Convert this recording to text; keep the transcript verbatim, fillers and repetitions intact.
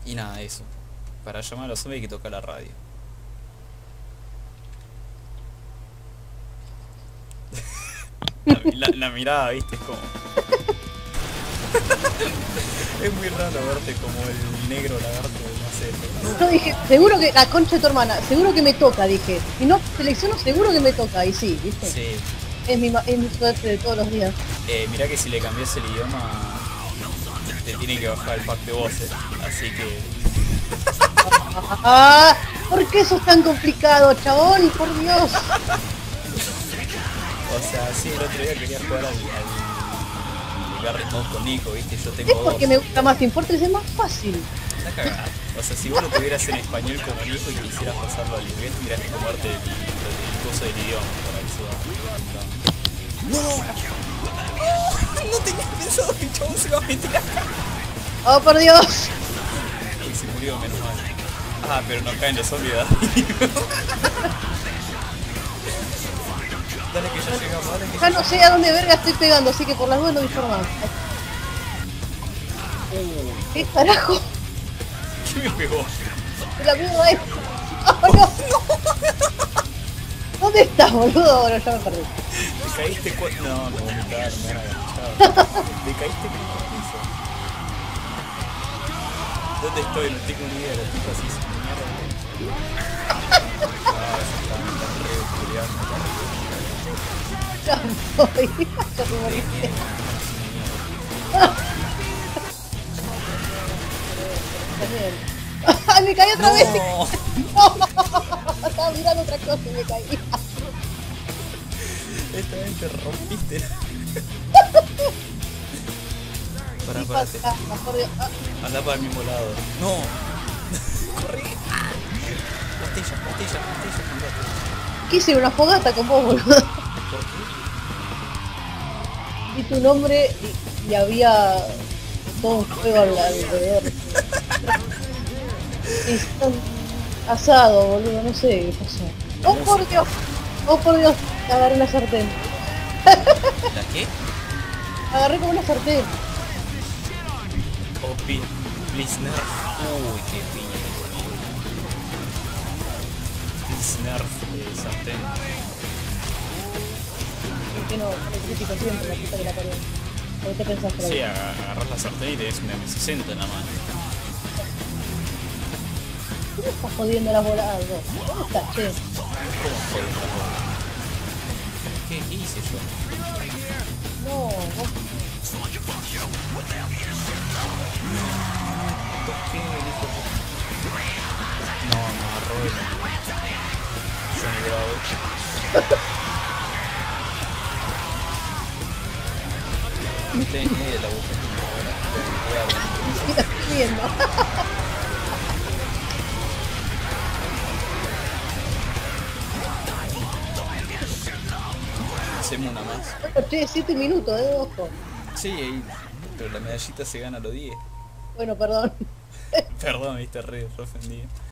Y nada, eso. Para llamar a los zombies hay que tocar la radio. La, la, la mirada, viste, es como... Es muy raro verte como el negro lagarto, no sé. Yo dije, seguro que la concha de tu hermana, seguro que me toca, dije. Si no selecciono, seguro que me toca. Y sí, ¿viste? Sí. Es mi, es mi suerte de todos los días. Eh, mirá que si le cambias el idioma, te tiene que bajar el pack de voces. Así que... Ah, ¿por qué eso es tan complicado, chabón? Por Dios. O sea, sí, el otro día quería jugar al... al Garry Mode con Nico, viste, yo tengo Es dos. porque me gusta más Team Fortress, es más fácil. Está cagada. O sea, si vos lo tuvieras en español como Nico y quisieras pasarlo al inglés, tendrías que comerte el, el coso del idioma para eso. ¡No! No tenía pensado que el chabón se iba a meter acá. ¡Oh, por Dios! Y se murió, menos mal. Ah, pero no caen los zombies. Dale que ya llegamos, dale que Ya no sé a dónde verga estoy pegando, así que por las dudas no disparo más. ¿Qué carajo? ¿Qué me pegó? De la mierda es. ¡Oh, no! ¿Dónde estás, boludo? Bueno, ya me perdí. ¿Te caíste cu... No, no vomitaron, me van a agachar. ¿Te caíste con el piso? ¿Dónde estoy? No tengo ni idea, la tipa así se mierda. Ah, se está, me están re oscureando. Ya voy. Ya te moriste. ¡Ay, me caí otra vez! No. Estaba mirando otra cosa y me caí. Esta vez te rompiste. Pará, parate. Anda para el mismo lado. No. Corrí. Pastillas, pastillas, pastillas, andate. Quise una fogata con vos, boludo. ¿Por qué? Vi tu nombre y, y había todo un fuego alrededor. Y están asado, boludo, no sé qué pasó. ¡Oh, por Dios! ¡Oh, por Dios! Agarré una sartén. ¿La qué? Agarré como una sartén. Oh, please, please nerf. Uy, qué piña. Please nerf eh, sartén. ¿Por qué no? El crítico siempre, la puta que la parió. ¿Por qué pensás que la Sí, vi? agarras la sartén y te des una M sesenta en la mano. ¿Qué me estás jodiendo las voladas, vos? ¿Dónde estás, che? ¿Cómo joder la bola? ¿Qué, ¿Qué hice yo? No, vos... ¿Qué dijo? No, me agarró el... Johnny Bravo. No tenés ni idea de la boca. ¿Qué estás viendo? Hacemos una más. Bueno, che, siete minutos, eh, ojo. Sí, pero la medallita se gana a los diez. Bueno, perdón. Perdón, viste, re, re ofendido.